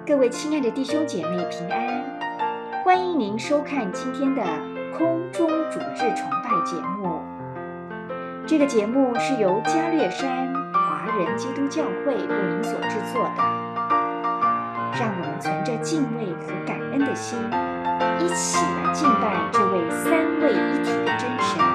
各位亲爱的弟兄姐妹平安，欢迎您收看今天的空中主日崇拜节目。这个节目是由加略山华人基督教会为您所制作的。让我们存着敬畏和感恩的心，一起来敬拜这位三位一体的真神。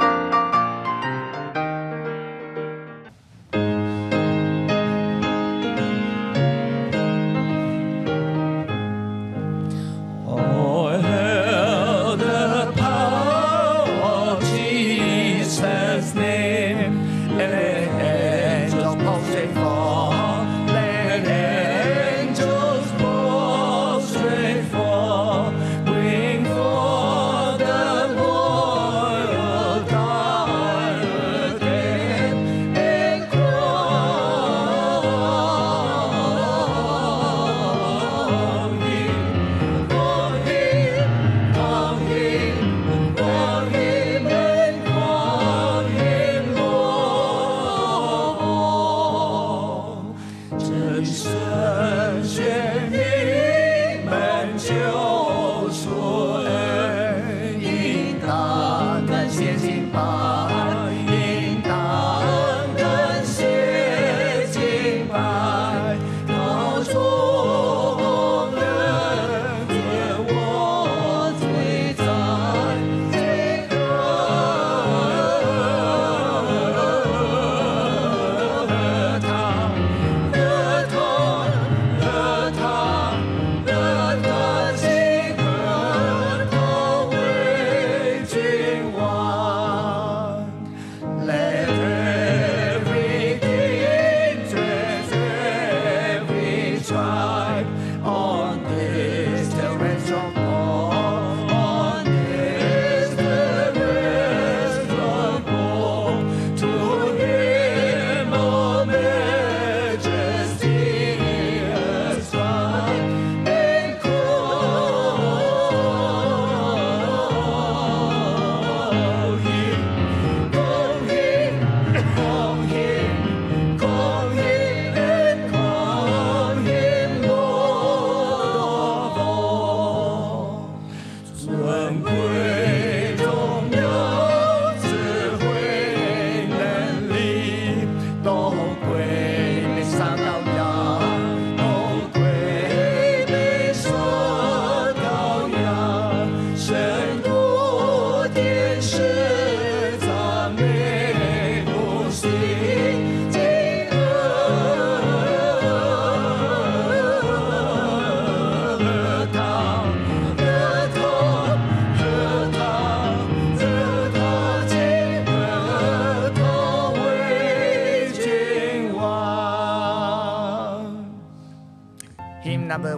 Hymn number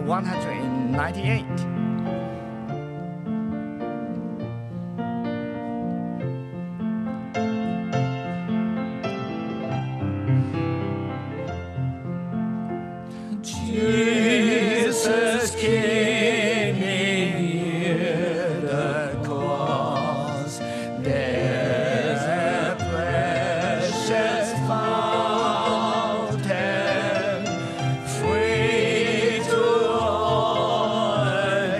198. Jesus came near the cross. There's a precious fountain, free to all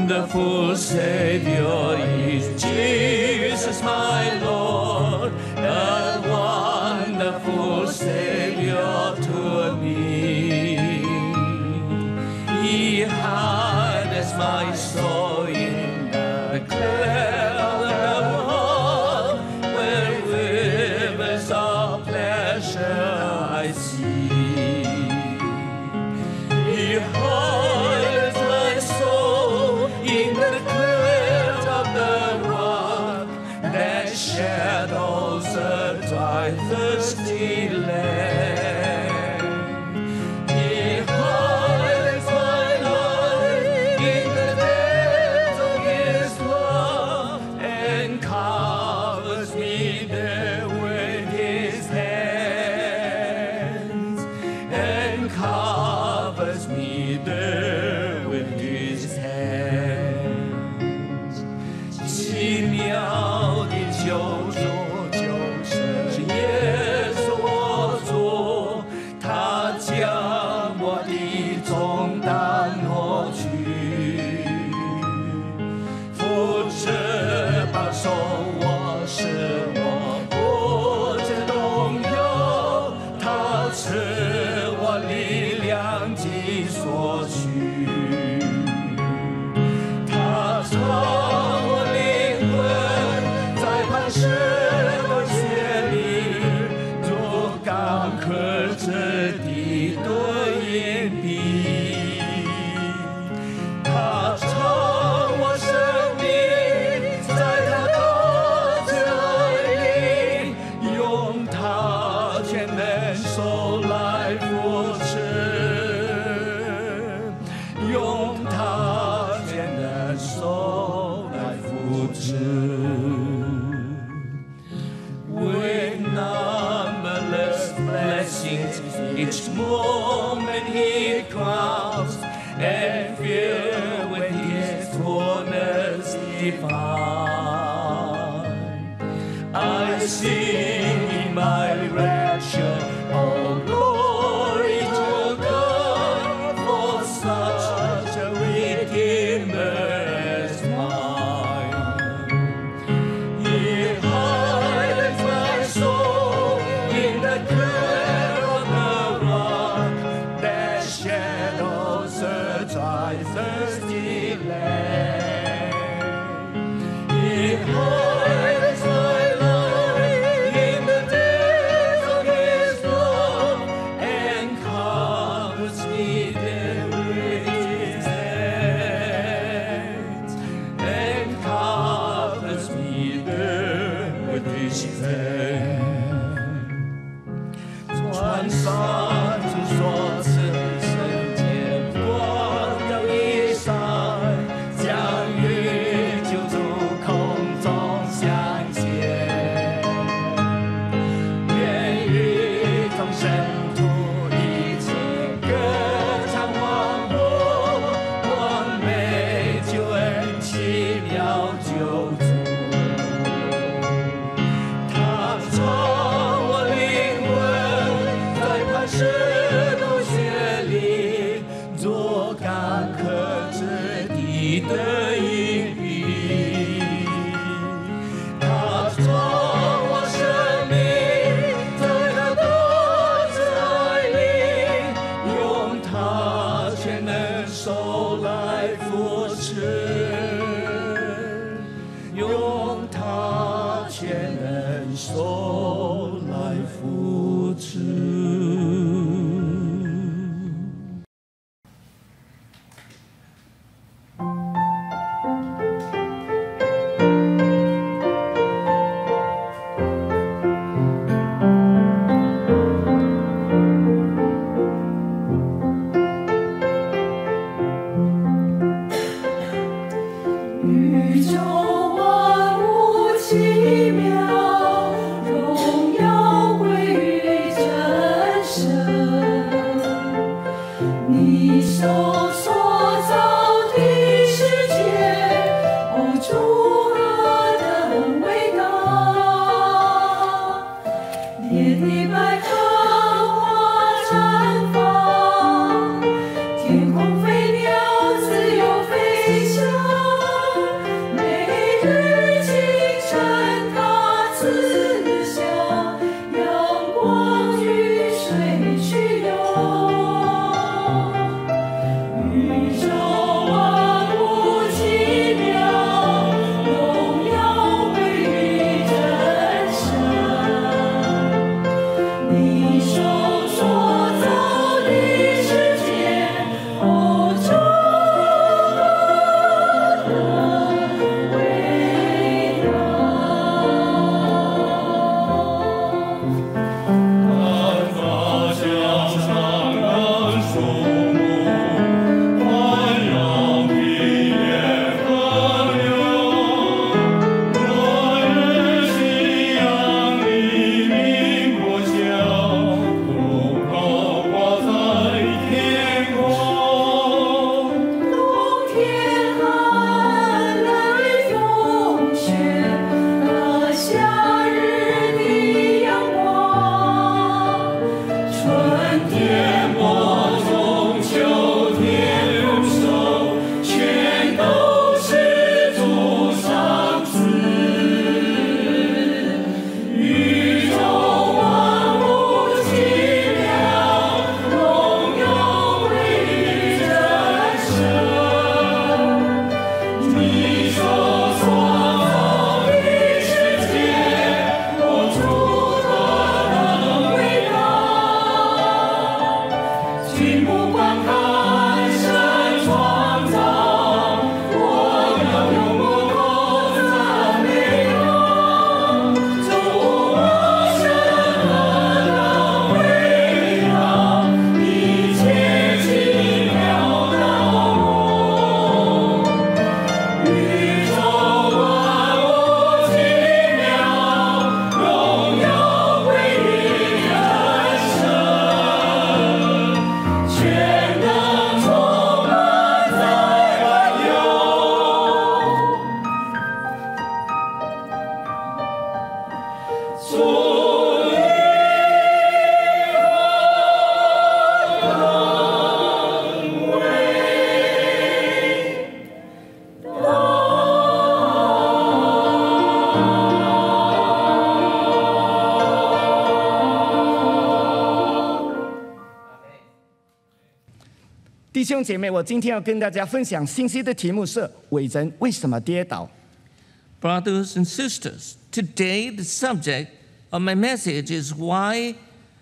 wonderful Savior is Jesus my Lord, a wonderful Savior to me. He hides my soul in the cloud of love, where rivers of pleasure I see. He hides my soul in the cleft of the rock that shadows a dry, thirsty land. He hides my life in the depths of His love and covers me there with His hands, and covers me there with His hands. 奇妙的救赎就是耶稣我主，他将我的重担挪去，扶持保守我，使我不致动摇。他赐我力量及所需，他操我灵魂在磐石的雪里，如干涸之地的岩壁。他唱我生命在他的慈爱里，用他全能手来扶持，用他全能手来扶持。With numberless blessings, each moment He crowns and filled with His fullness divine. I sing in my rapture, oh glory to God, for such a Redeemer as mine. He hides my soul in the cleft of the rock that shadows a dry, thirsty land. He hides my life in the depths of His love and covers me there with His hands, and covers me there with His hands. 穿上主所赐圣洁光的衣裳，将与救主空中兄姐妹，我今天要跟大家分享信息的题目是伟人为什么跌倒。 Brothers and sisters, today the subject of my message is why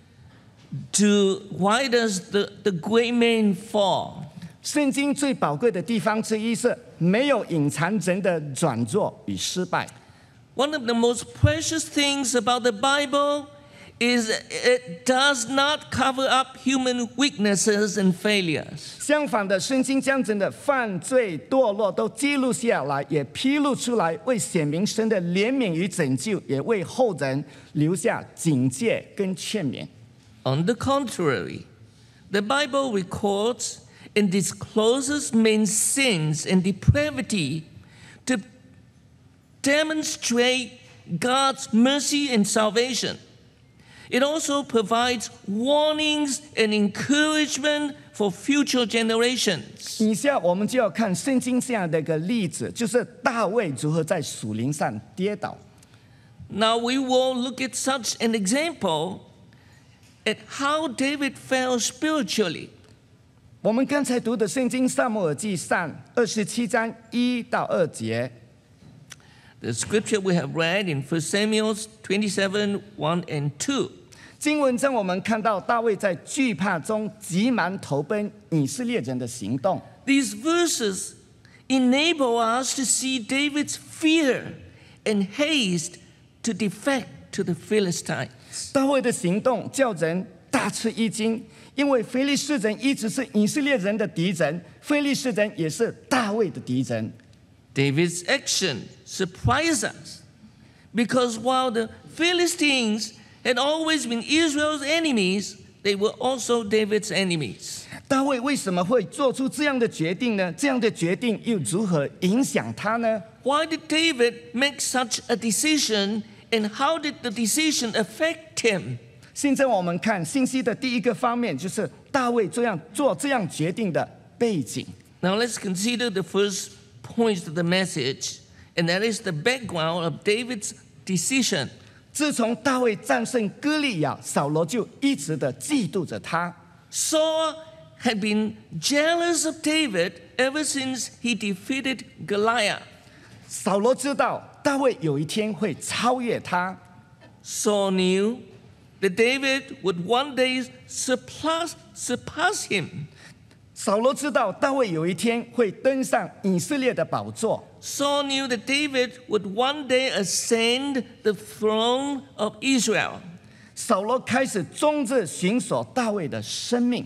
does the great man fall? 圣经最宝贵的地方之一是没有隐藏人的软弱与失败。 One of the most precious things about the Bible is it does not cover up human weaknesses and failures. 相反的，圣经将人的犯罪堕落都记录下来，也披露出来，为显明神的怜悯与拯救，也为后人留下警戒跟劝勉。 On the contrary, the Bible records and discloses men's sins and depravity to demonstrate God's mercy and salvation. It also provides warnings and encouragement for future generations. 以下我们就要看圣经这样的一个例子，就是大卫如何在属灵上跌倒。 Now we will look at such an example at how David fell spiritually. 我们刚才读的圣经撒母耳记上27章1到2节。 The scripture we have read in 1 Samuel 27, 1 and 2. 经文中我们看到大卫在惧怕中急忙投奔以色列人的行动。 These verses enable us to see David's fear and haste to defect to the Philistines. 大卫的行动叫人大吃一惊，因为非利士人一直是以色列人的敌人，非利士人也是大卫的敌人。 David's action surprised us because while the Philistines had always been Israel's enemies, they were also David's enemies. 大卫为什么会做出这样的决定呢？这样的决定又如何影响他呢？ Why did David make such a decision, and how did the decision affect him? 现在我们看信息的第一个方面，就是大卫做这样决定的背景。 Now let's consider the first point of the message, and that is the background of David's decision. 自从大卫战胜歌利亚，扫罗就一直的嫉妒着他。 Saul had been jealous of David ever since he defeated Goliath. 扫罗知道大卫有一天会超越他。 Saul knew that David would one day surpass him. 扫罗知道大卫有一天会登上以色列的宝座。 Saul knew that David would one day ascend the throne of Israel. 扫罗开始终日寻索大卫的生命。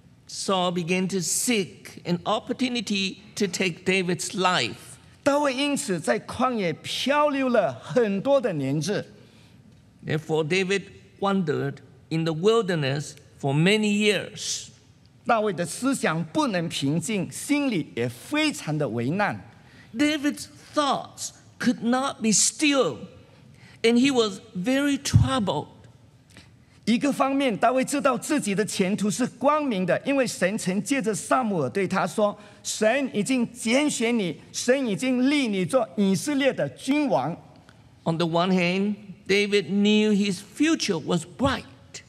Saul began to seek an opportunity to take David's life. 大卫因此在旷野漂流了很多的年日。 Therefore, David wandered in the wilderness for many years. 大卫的思想不能平静，心里也非常的为难。 David's thoughts could not be still, and he was very troubled. 一个方面，大卫知道自己的前途是光明的，因为神曾借着撒母耳对他说：“神已经拣选你，神已经立你做以色列的君王。” On the one hand, David knew his future was bright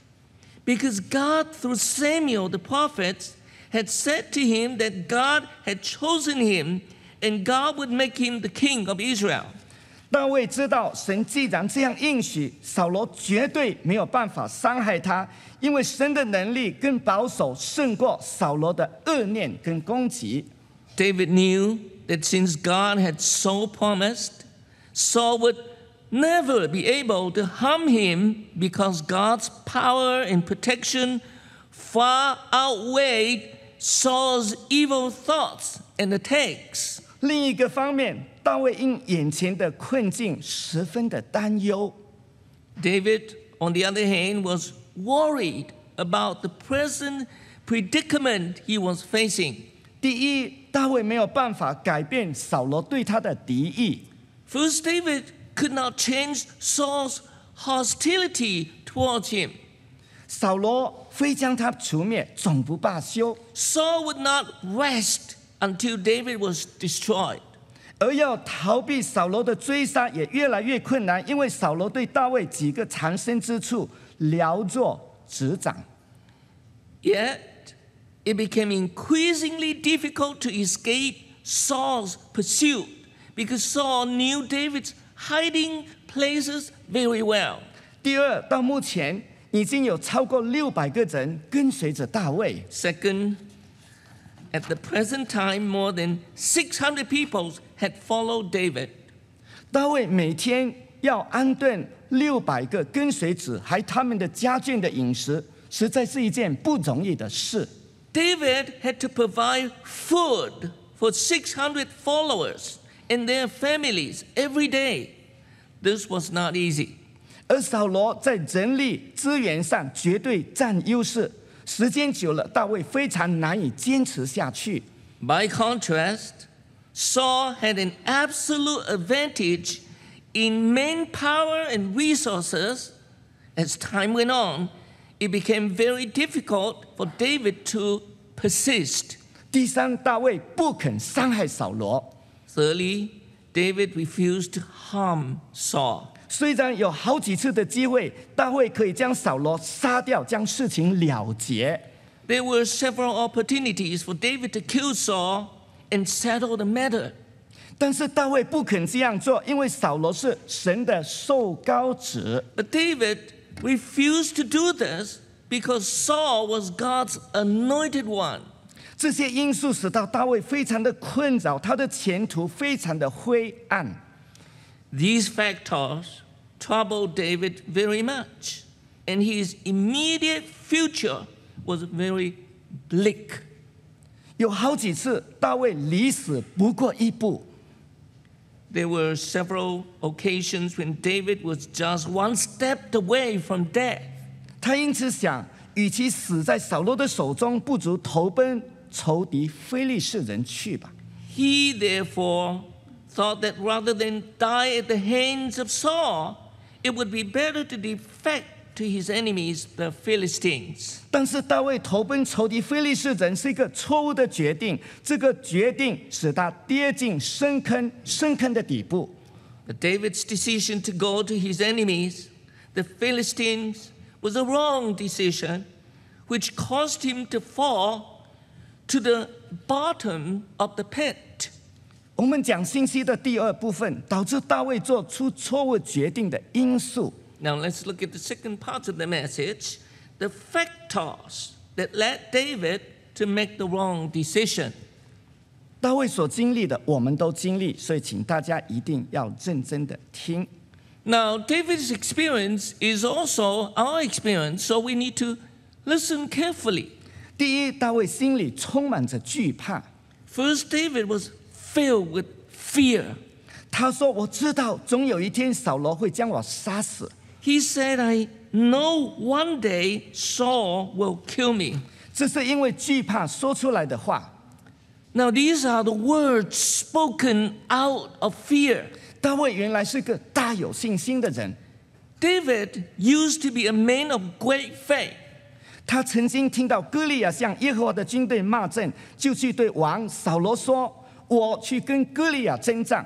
because God, through Samuel the prophet, had said to him that God had chosen him and God would make him the king of Israel. 大卫知道神既然这样应许，扫罗绝对没有办法伤害他，因为神的能力跟保守胜过扫罗的恶念跟攻击。 David knew that since God had so promised, Saul would never be able to harm him because God's power and protection far outweighed Saul's evil thoughts and attacks. 另一个方面，大卫因眼前的困境十分的担忧。 David, on the other hand, was worried about the present predicament he was facing. 第一，大卫没有办法改变扫罗对他的敌意。 First, David could not change Saul's hostility towards him. 扫罗非将他除灭，总不罢休， Saul would not rest until David was destroyed. 而要逃避扫罗的追杀也越来越困难，因为扫罗对大卫几个藏身之处了若指掌。 Yet, it became increasingly difficult to escape Saul's pursuit because Saul knew David's hiding places very well. 第二，到目前已经有超过600个人跟随着大卫。 Second, at the present time, more than 600 people had followed David. 大卫每天要安顿600个跟随者，还他们的家眷的饮食，实在是一件不容易的事。 David had to provide food for 600 followers and their families every day. This was not easy. 而扫罗在人力资源上绝对占优势，时间久了，大卫非常难以坚持下去。 By contrast, Saul had an absolute advantage in manpower and resources. As time went on, it became very difficult for David to persist. 第三，大卫不肯伤害扫罗。 Thirdly, David refused to harm Saul. 虽然有好几次的机会，大卫可以将扫罗杀掉，将事情了结。 There were several opportunities for David to kill Saul and settle the matter. 但是大卫不肯这样做，因为扫罗是神的受膏者。 But David refused to do this because Saul was God's anointed one. 这些因素使到大卫非常的困扰，他的前途非常的灰暗。 These factors troubled David very much, and his immediate future was very bleak. 有好几次，大卫离死不过一步。 There were several occasions when David was just one step away from death. 他因此想，与其死在扫罗的手中，不如投奔仇敌非利士人去吧。 He therefore thought that rather than die at the hands of Saul, it would be better to defect to his enemies, the Philistines. 但是大卫投奔仇敌非利士人是一个错误的决定，这个决定使他跌进深坑的底部。 But David's decision to go to his enemies, the Philistines, was a wrong decision, which caused him to fall to the bottom of the pit. 我们讲信息的第二部分，导致大卫做出错误决定的因素。 Now let's look at the second part of the message, the factors that led David to make the wrong decision. 大卫所经历的，我们都经历，所以请大家一定要认真的听。 Now, David's experience is also our experience, so we need to listen carefully. 第一，大卫心里充满着惧怕。 First, David was filled with fear. 他说：“我知道，总有一天扫罗会将我杀死。” He said, I know one day Saul will kill me. 这是因为惧怕说出来的话。 Now, these are the words spoken out of fear. 大卫原来是个大有信心的人， David used to be a man of great faith. 他曾经听到歌利亚向耶和华的军队骂阵，就去对王扫罗说：“我去跟歌利亚征战。”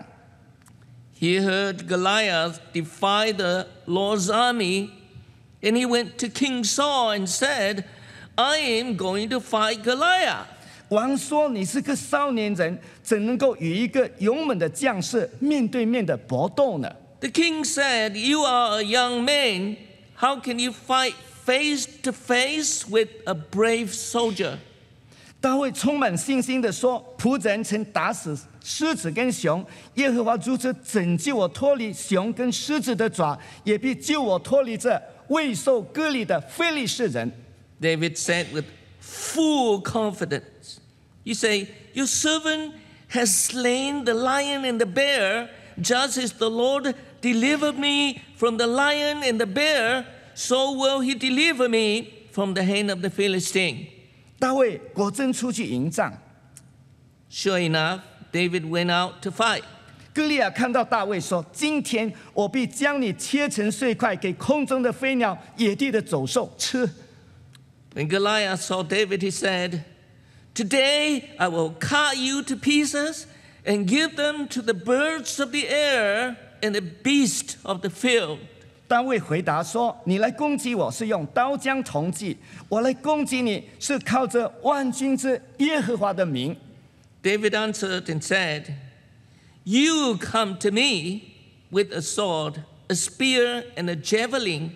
He heard Goliath defy the Lord's army, and he went to King Saul and said, I am going to fight Goliath. 王说：“你是个少年人，怎能够与一个勇猛的将士面对面的搏斗呢？” The king said, You are a young man. How can you fight face to face with a brave soldier? 大卫充满信心地说：“仆人曾打死狮子跟熊，耶和华如此拯救我脱离熊跟狮子的爪，也必救我脱离这未受割礼的非利士人。” David said with full confidence, You say, Your servant has slain the lion and the bear, just as the Lord delivered me from the lion and the bear, so will he deliver me from the hand of the Philistine. 大卫果真出去迎战。 Sure enough, David went out to fight. 歌利亚看到大卫说：“今天我必将你切成碎块，给空中的飞鸟、野地的走兽吃。” When Goliath saw David, he said, Today I will cut you to pieces and give them to the birds of the air and the beasts of the field. 大卫回答说：“你来攻击我是用刀枪铜戟，我来攻击你是靠着万军之耶和华的名。” David answered and said, "You come to me with a sword, a spear, and a javelin,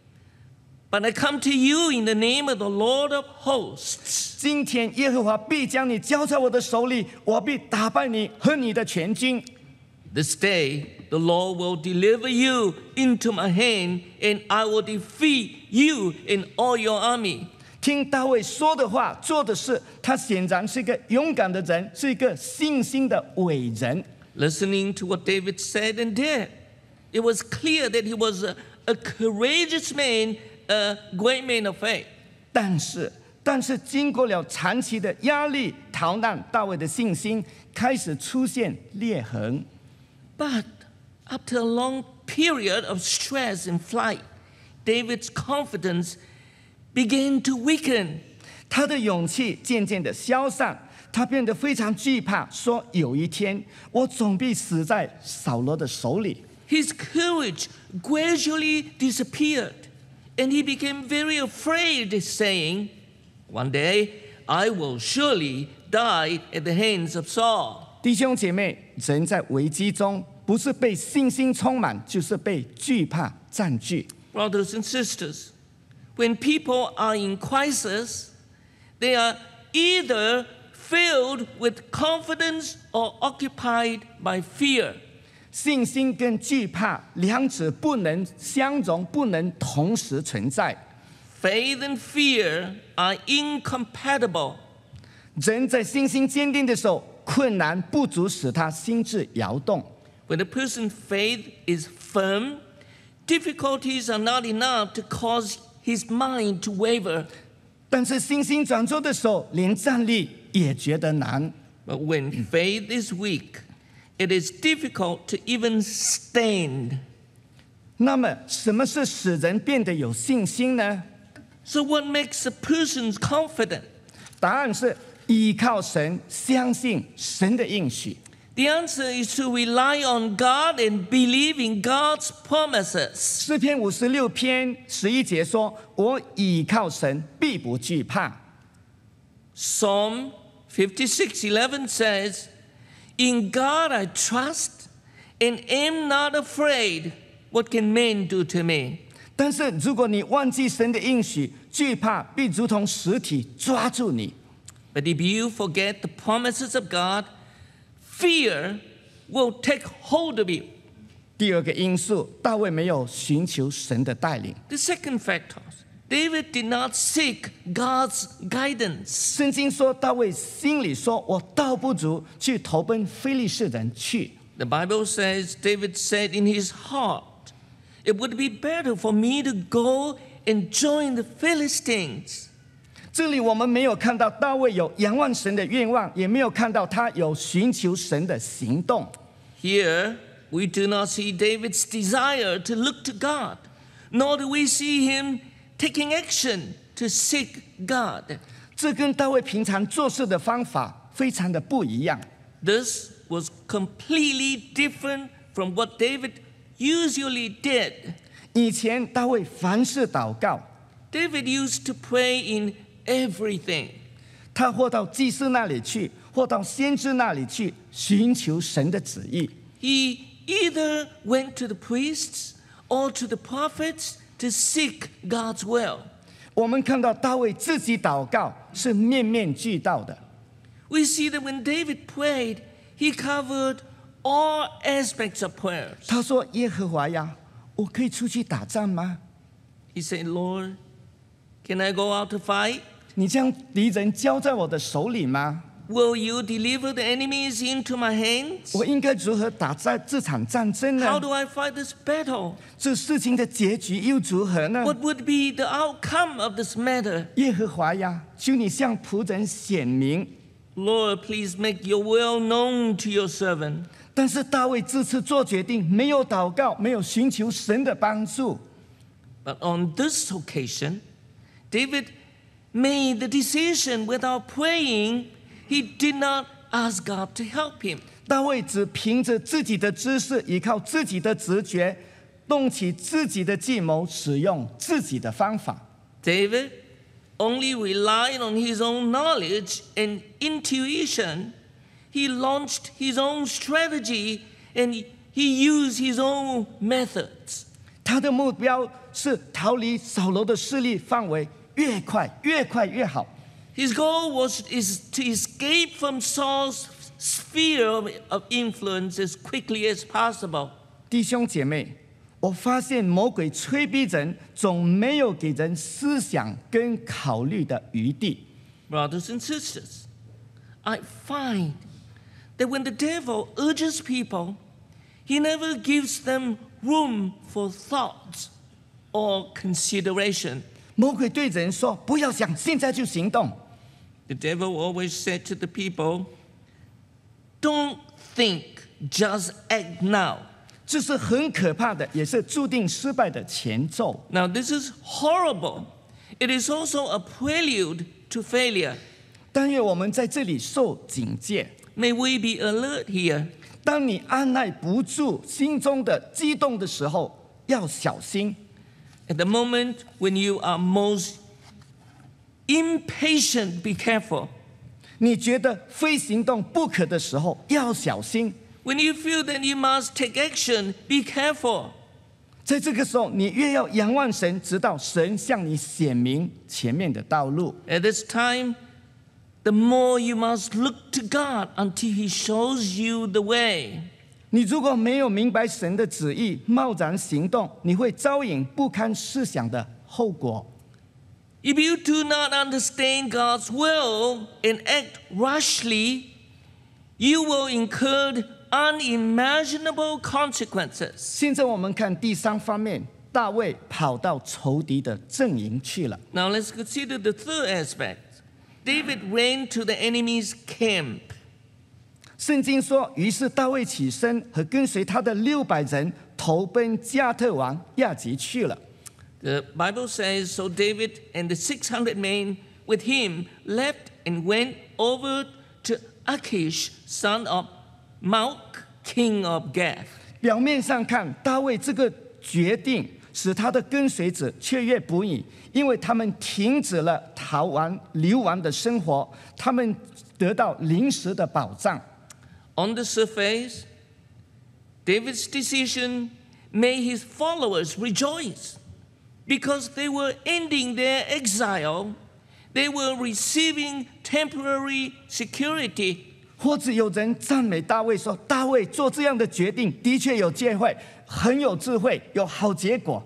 but I come to you in the name of the Lord of hosts." 今天耶和华必将你交在我的手里，我必打败你和你的全军。 This day the Lord will deliver you into my hand, and I will defeat you and all your army. 听大卫说的话，做的事，他显然是一个勇敢的人，是一个信心的伟人。 Listening to what David said and did, it was clear that he was a courageous man, a great man of faith. 但是经过了长期的压力逃难，大卫的信心开始出现裂痕。 But after a long period of stress and flight, David's confidence began to weaken. 他的勇气渐渐的消散，他变得非常惧怕，说有一天我总必死在扫罗的手里。 His courage gradually disappeared, and he became very afraid, saying, "One day I will surely die at the hands of Saul." 弟兄姐妹，人在危机中，不是被信心充满，就是被惧怕占据。 Brothers and sisters, when people are in crisis, they are either filled with confidence or occupied by fear. 信心跟惧怕两者不能相容，不能同时存在。 Faith and fear are incompatible. 人在信心坚定的时候，困难不足使他心智摇动。 When a person's faith is firm, difficulties are not enough to cause his mind to waver. 但是信心转弱的时候，连站立也觉得难。 But when faith is weak, it is difficult to even stand. 那么，什么是使人变得有信心呢？ So what makes a person confident? 答案是依靠神，相信神的应许。 The answer is to rely on God and believe in God's promises. 诗篇56篇11节说：“我倚靠神，必不惧怕。” Psalm 56:11 says, "In God I trust and am not afraid. What can man do to me?" 但是如果你忘记神的应许，惧怕必如同实体抓住你。 But if you forget the promises of God, fear will take hold of you. 第二个因素，大卫没有寻求神的带领。 The second factor, David did not seek God's guidance. 圣经说，大卫心里说：“我倒不如去投奔非利士人去。” The Bible says David said in his heart, "It would be better for me to go and join the Philistines." 这里我们没有看到大卫有仰望神的愿望，也没有看到他有寻求神的行动。 Here, we do not see David's desire to look to God, nor do we see him taking action to seek God. 这跟大卫平常做事的方法非常的不一样。 This was completely different from what David usually did. 以前大卫凡事祷告， David used to pray in everything. 他或到祭司那里去，或到先知那里去，寻求神的旨意。 He either went to the priests or to the prophets to seek God's will. 我们看到大卫自己祷告是面面俱到的。 We see that when David prayed, he covered all aspects of prayers. 他说：“耶和华呀，我可以出去打仗吗？ He said, "Lord, can I go out to fight? 你将敌人交在我的手里吗？ Will you deliver the enemies into my hands? 我应该如何打这场战争呢 How？ do I fight this battle? 这事情的结局又如何呢？ What would be the outcome of this matter? 耶和华呀，求你向仆人显明。” Lord, please make your will known to your servant." 但是大卫这次做决定，没有祷告，没有寻求神的帮助。 But on this occasion, David made the decision without praying. He did not ask God to help him. 大卫只凭着自己的知识，依靠自己的直觉， 动起自己的计谋，使用自己的方法。 David only relied on his own knowledge and intuition. He launched his own strategy and he used his own methods. 他的目标是逃离扫罗的势力范围，越快越好。 His goal is to escape from Saul's sphere of influence as quickly as possible. 弟兄姐妹，我发现魔鬼催逼人，总没有给人思想跟考虑的余地。 Brothers and sisters, I find that when the devil urges people, he never gives them room for thought or consideration. 魔鬼对人说：“不要想，现在就行动。” The devil always said to the people, "Don't think, just act now." 这是很可怕的，也是注定失败的前奏。 Now, this is horrible. It is also a prelude to failure. 但愿我们在这里受警戒。 May we be alert here. 当你按耐不住心中的激动的时候，要小心。 At the moment when you are most impatient, be careful. 你觉得非行动不可的时候，要小心。 When you feel that you must take action, be careful. 在这个时候，你越要仰望神，直到神向你显明前面的道路。 At this time, the more you must look to God until He shows you the way. 你如果没有明白神的旨意，贸然行动，你会招引不堪设想的后果。 If you do not understand God's will and act rashly, you will incur unimaginable consequences. 现在我们看第三方面，大卫跑到仇敌的阵营去了。 Now let's consider the third aspect. David ran to the enemy's camp. 圣经说，于是大卫起身，和跟随他的600人投奔加特王亚吉去了。 The Bible says, so David and the 600 men with him left and went over to Achish, son of Maok, king of Gath. 表面上看，大卫这个决定使他的跟随者雀跃不已，因为他们停止了流亡的生活，他们得到临时的保障。 On the surface, David's decision made his followers rejoice because they were ending their exile. They were receiving temporary security. 或者有人赞美大卫说：“大卫做这样的决定的确有智慧，很有智慧，有好结果。”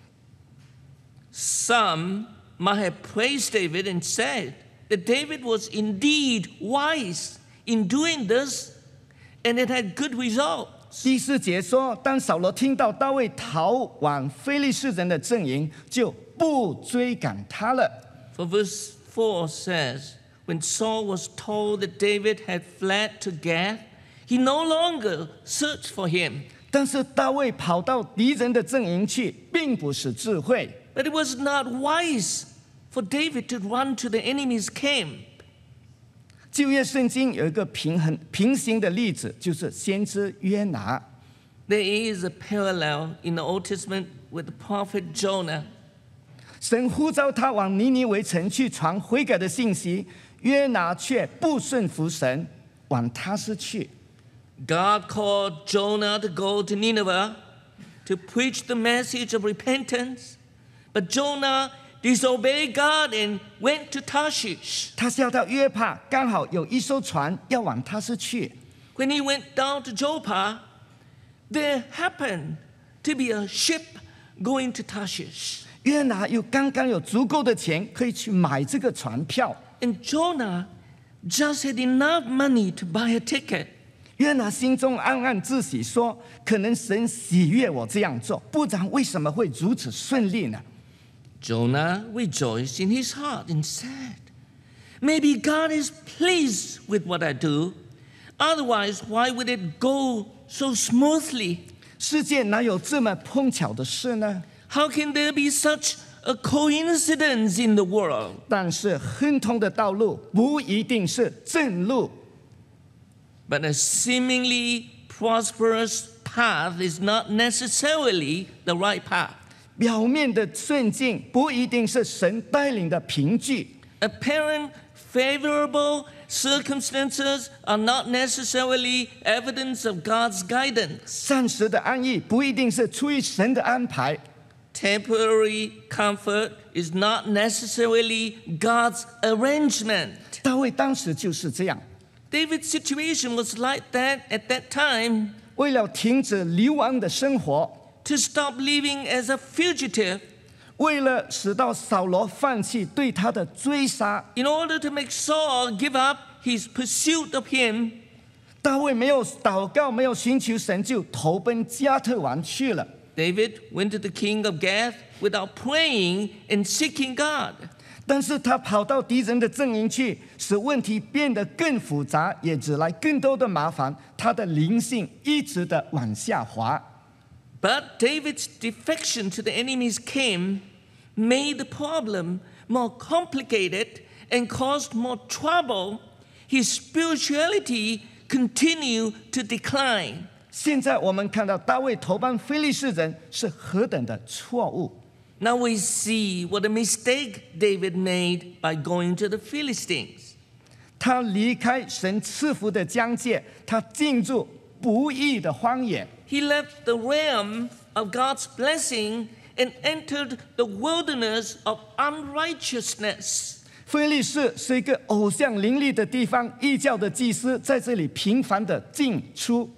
Some might have praised David and said that David was indeed wise in doing this and it had good results. 第4节说，当扫罗听到大卫逃往非利士人的阵营，就不追赶他了。 For verse 4 says, when Saul was told that David had fled to Gath, he no longer searched for him. 但是大卫跑到敌人的阵营去，并不是智慧。 But it was not wise for David to run to the enemy's camp. 旧约圣经有一个平行的例子，就是先知约拿。 There is a parallel in the Old Testament with the prophet Jonah. 神呼召他往尼尼微城去传悔改的信息，约拿却不顺服神，往他施去。 God called Jonah to go to Nineveh to preach the message of repentance, but Jonah disobeyed God and went to Tarshish. 他下到约帕，刚好有一艘船要往他施去。 When he went down to Joppa, there happened to be a ship going to Tarshish. 约拿又刚刚有足够的钱可以去买这个船票。 And Jonah just had enough money to buy a ticket. 约拿心中暗暗自喜说：“可能神喜悦我这样做，不然为什么会如此顺利呢？” Jonah rejoiced in his heart and said, "Maybe God is pleased with what I do. Otherwise, why would it go so smoothly? 世界哪有这么碰巧的事呢？ How can there be such a coincidence in the world?" 但是亨通的道路不一定是正路， But a seemingly prosperous path is not necessarily the right path. 表面的顺境不一定是神带领的凭据， Apparent favorable circumstances are not necessarily evidence of God's guidance. 暂时的安逸不一定是出于神的安排， Temporary comfort is not necessarily God's arrangement. 大卫当时就是这样， David's situation was like that at that time. 为了停止流亡的生活， To stop living as a fugitive, 为了使到扫罗放弃对他的追杀， in order to make Saul give up his pursuit of him, 大卫没有祷告，没有寻求神，就投奔加特王去了。 David went to the king of Gath without praying and seeking God. 但是他跑到敌人的阵营去，使问题变得更复杂，也惹来更多的麻烦。他的灵性一直的往下滑。 But David's defection to the enemy's camp made the problem more complicated and caused more trouble. His spirituality continued to decline. 现在我们看到大卫投奔非利士人是何等的错误。 Now we see what a mistake David made by going to the Philistines. 他离开神赐福的疆界，他进入不义的荒野。 He left the realm of God's blessing and entered the wilderness of unrighteousness. 非利士是一个偶像林立的地方，异教的祭司在这里频繁的进出。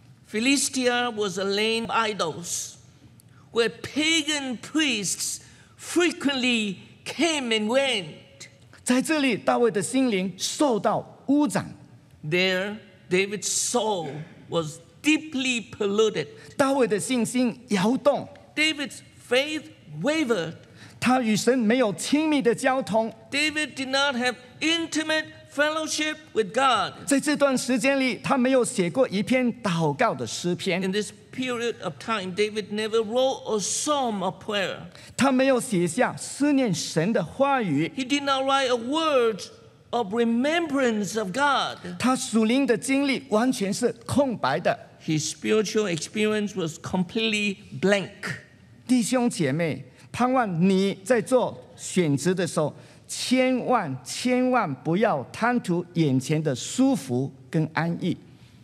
Philistia was a land of idols, where pagan priests frequently came and went. 在这里，大卫的心灵受到污染， There, David's soul was deeply polluted. 大卫的信心摇动， David's faith wavered. 他与神没有亲密的交通。 David did not have intimate fellowship with God. 在这段时间里，他没有写过一篇祷告的诗篇， In this period of time, David never wrote a psalm of prayer. 他没有写下思念神的话语， He did not write a word of remembrance of God. 他属灵的经历完全是空白的。 His spiritual experience was completely blank. 弟兄姐妹，盼望你在做选择的时候，千万不要贪图眼前的舒服跟安逸。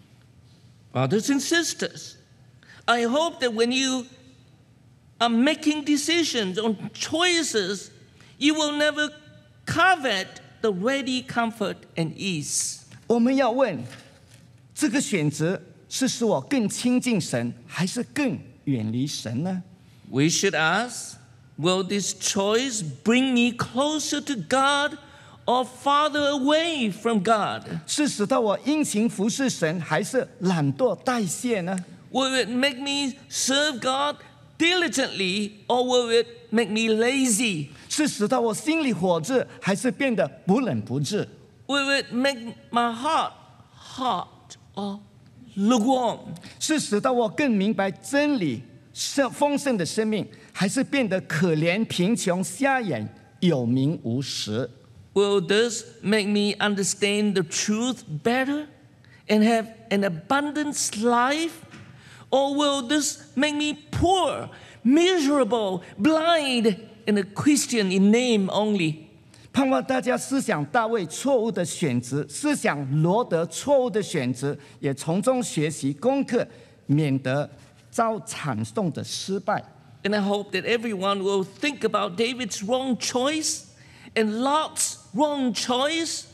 Brothers and sisters, I hope that when you are making decisions on choices, you will never covet the ready comfort and ease. 我们要问，这个选择是使我更亲近神，还是更远离神呢？ We should ask, will this choice bring me closer to God or farther away from God? 是使到我殷勤服侍神，还是懒惰代谢呢？ Will it make me serve God diligently or will it make me lazy? 是使到我心里火热，还是变得不冷不热？ Will it make my heart hot or lukewarm? 是使到我更明白真理、丰盛的生命，还是变得可怜、贫穷、瞎眼、有名无实？ Will this make me understand the truth better and have an abundant life? Or will this make me poor, miserable, blind, and a Christian in name only? 盼望大家思想大卫错误的选择，思想罗德错误的选择，也从中学习功课，免得遭惨重的失败。 And I hope that everyone will think about David's wrong choice and Lot's wrong choice,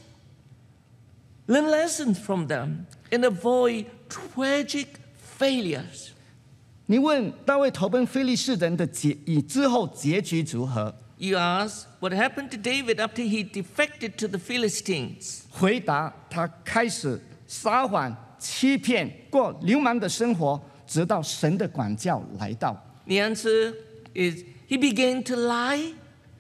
learn lessons from them, and avoid tragic failures. 你问大卫投奔非利士人的之后结局如何？ You ask, what happened to David after he defected to the Philistines? 回答他开始撒谎、欺骗，过流氓的生活，直到神的管教来到。 The answer is he began to lie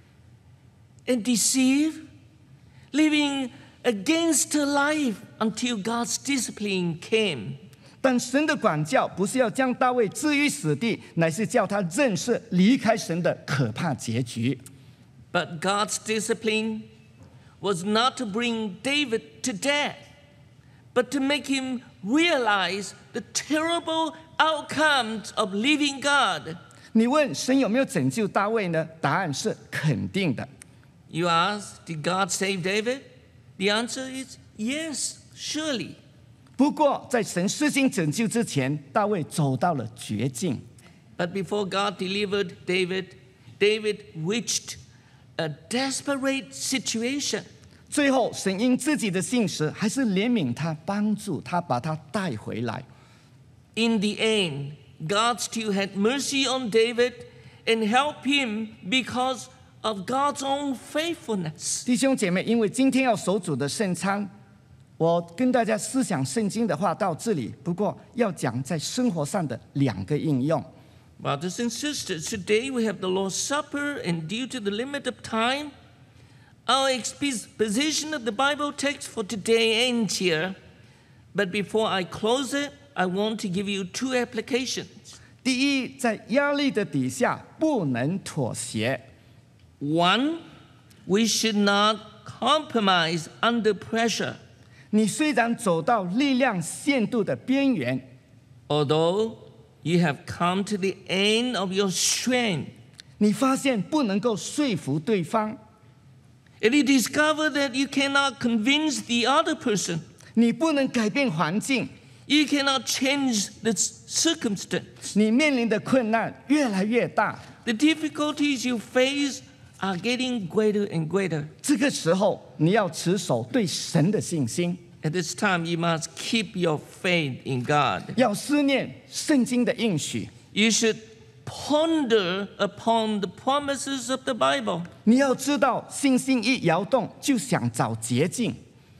and deceive, living against life until God's discipline came. 但神的管教不是要将大卫置于死地，乃是叫他认识离开神的可怕结局。 But God's discipline was not to bring David to death, but to make him realize the terrible outcomes of leaving God? 你问神有没有拯救大卫呢？答案是肯定的。 You ask, did God save David? The answer is yes, surely. 不过，在神施行拯救之前，大卫走到了绝境。 But before God delivered David, David reached a desperate situation. 最后，神因自己的信实，还是怜悯他，帮助他，把他带回来。 In the end, God still had mercy on David and helped him because of God's own faithfulness. 弟兄姐妹，因为今天要守主的圣餐，我跟大家思想圣经的话到这里。不过要讲在生活上的2个应用。 Brothers and sisters, today we have the Lord's Supper, and due to the limit of time, our exposition of the Bible text for today ends here. But before I close it, I want to give you 2 applications. 第一，在压力的底下不能妥协。 One, we should not compromise under pressure. 你虽然走到力量限度的边缘， Although you have come to the end of your strength, 你发现不能够说服对方， and you discover that you cannot convince the other person, 你不能改变环境， you cannot change the circumstance. 你面临的困难越来越大。 The difficulties you face are getting greater and greater. 这个时候，你要持守对神的信心， At this time, you must keep your faith in God. 要思念圣经的应许， You should ponder upon the promises of the Bible. 你要知道信心一摇动就想找捷径。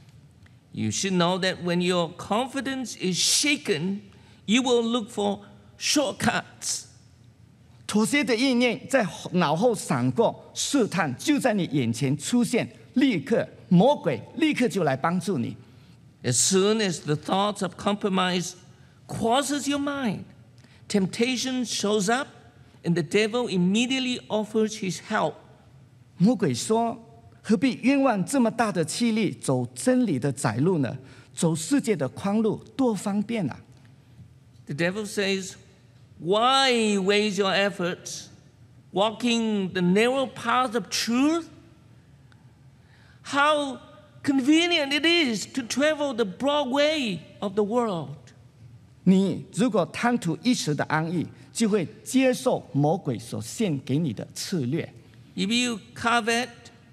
You should know that when your confidence is shaken, you will look for shortcuts. 妥协的意念在脑后闪过，试探就在你眼前出现，魔鬼立刻就来帮助你。 As soon as the thoughts of compromise crosses your mind, temptation shows up, and the devil immediately offers his help. 魔鬼说：“何必冤枉这么大的气力，走真理的窄路呢？走世界的宽路多方便啊！” The devil says, why waste your efforts walking the narrow path of truth? How convenient it is to travel the broad way of the world. 你如果贪图一时的安逸，就会接受魔鬼所献给你的策略。 If you covet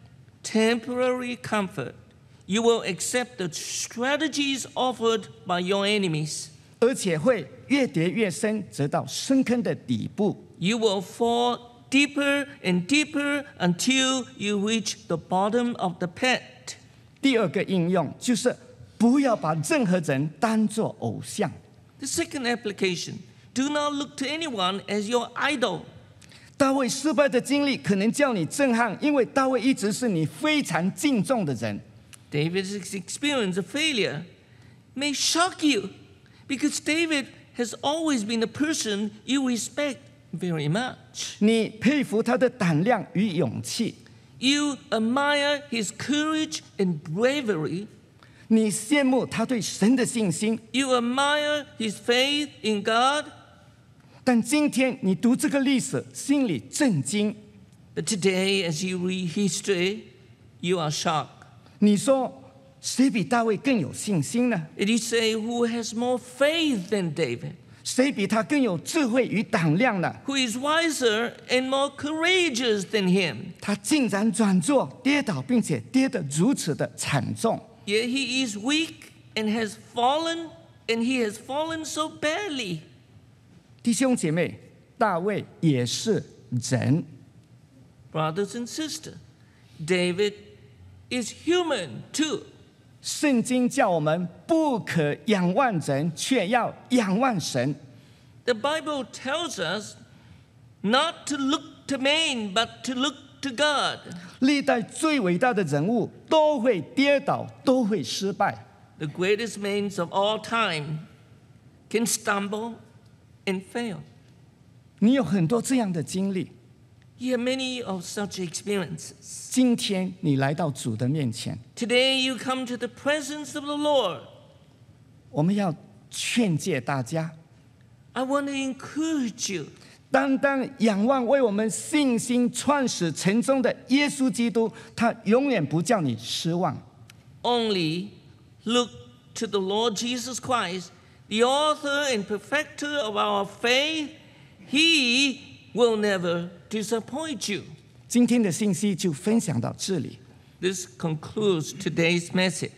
temporary comfort, you will accept the strategies offered by your enemies. 而且会越跌越深，直到深坑的底部。 You will fall deeper and deeper until you reach the bottom of the pit. 第2个应用就是不要把任何人当作偶像。 The second application, do not look to anyone as your idol. 大卫失败的经历可能叫你震撼，因为大卫一直是你非常敬重的人。 David's experience of failure may shock you because David has always been a person you respect very much. 你佩服他的胆量与勇气， You admire his courage and bravery. 你羡慕他对神的信心。 You admire his faith in God. 但今天你读这个历史，心里震惊。 But today, as you read history, you are shocked. 你说谁比大卫更有信心呢？ And you say, who has more faith than David? 谁比他更有智慧与胆量呢？ Who is wiser and more courageous than him? 他竟然软弱跌倒，并且跌得如此的惨重。 Yet he is weak and has fallen, and he has fallen so badly. 弟兄姐妹，大卫也是人， Brothers and sisters, David is human too. 圣经叫我们不可仰望人，却要仰望神。 The Bible tells us not to look to man, but to look to God. 历代最伟大的人物都会跌倒，都会失败。 The greatest men of all time can stumble and fail. 你有很多这样的经历。 You have many of such experiences. 今天你来到主的面前， Today you come to the presence of the Lord. 我们要劝诫大家， I want to encourage you. 单单仰望为我们信心创始成终的耶稣基督，他永远不叫你失望。 Only look to the Lord Jesus Christ, the author and perfecter of our faith. He will never disappoint you. 今天的信息就分享到这里。 This concludes today's message.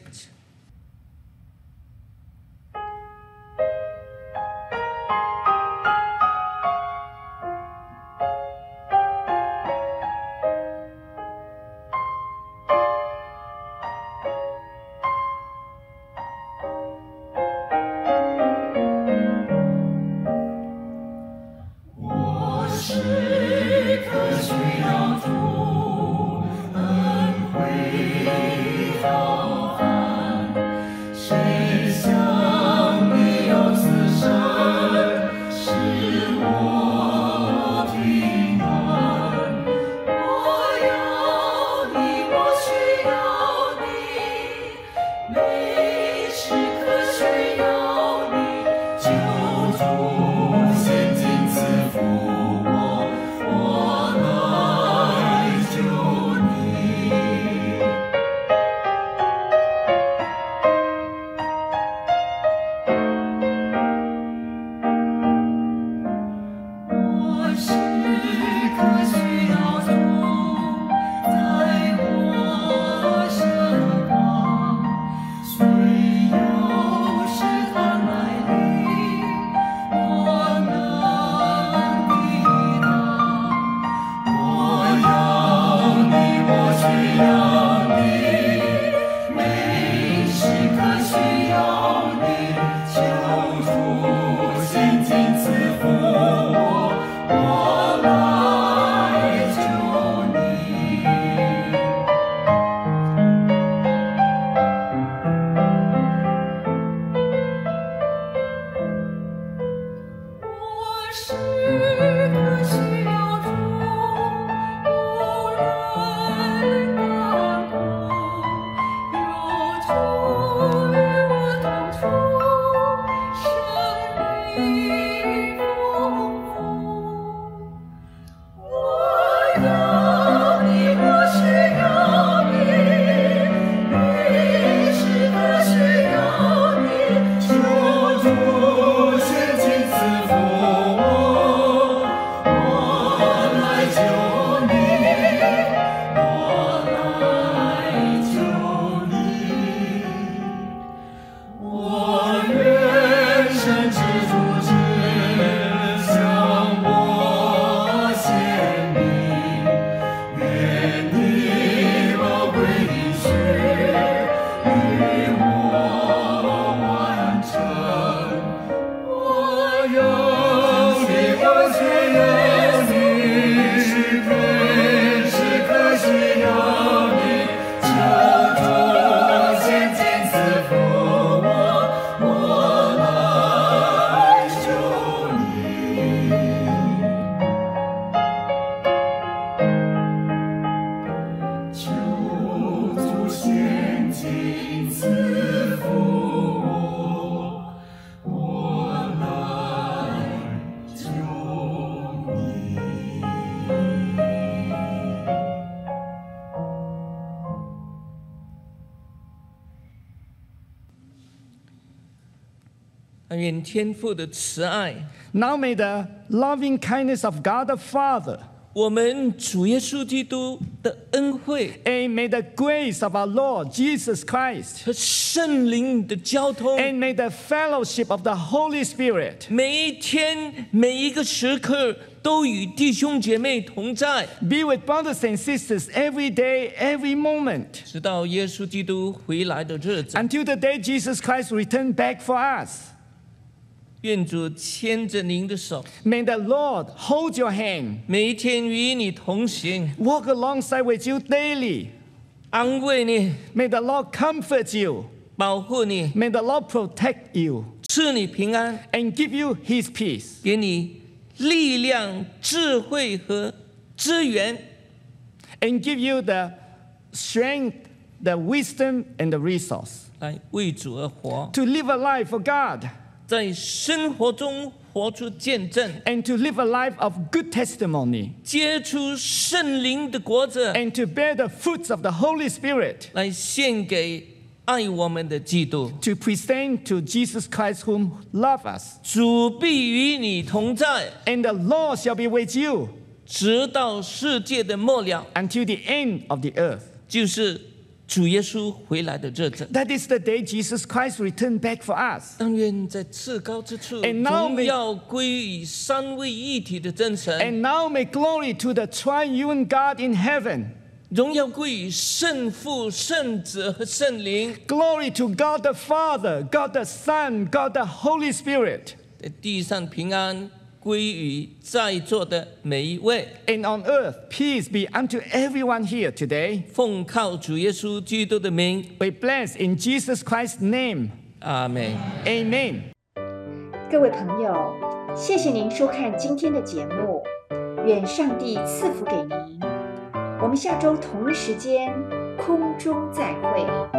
愿天父的慈爱， Now may the loving kindness of God the Father 我们主耶稣基督的恩惠 and may the grace of our Lord Jesus Christ 和圣灵的交通， and may the fellowship of the Holy Spirit 每一天每一个时刻都与弟兄姐妹同在， be with brothers and sisters every day, every moment, 直到耶稣基督回来的日子。 until the day Jesus Christ return back for us. 愿主牵着您的手， May the Lord hold your hand, 每一天与你同行， walk alongside with you daily. 安慰你， May the Lord comfort you. 保护你， May the Lord protect you 赐你平安， and give you His peace 给你力量、智慧和资源， and give you the strength, the wisdom, and the resource 来为主而活， to live a life for God. 在生活中活出见证， and to live a life of good testimony, 结出圣灵的果子， and to bear the fruits of the Holy Spirit, 来献给爱我们的基督。 to present to Jesus Christ whom love us. 主必与你同在， And the Lord shall be with you 直到世界的末了， until the end of the earth. 就是主耶稣回来的日子。 That is the day Jesus Christ returned back for us. 但愿在至高之处， And now 荣耀归于三位一体的真神， And now may glory to the triune God in heaven. 荣耀归于圣父、圣子和圣灵， Glory to God the Father, God the Son, God the Holy Spirit. 在地上平安归于在座的每一位。 And on earth, peace be unto everyone here today. 奉靠主耶稣基督的名， We bless in Jesus Christ's name. 阿门。 Amen. 各位朋友，谢谢您收看今天的节目，愿上帝赐福给您。我们下周同一时间空中再会。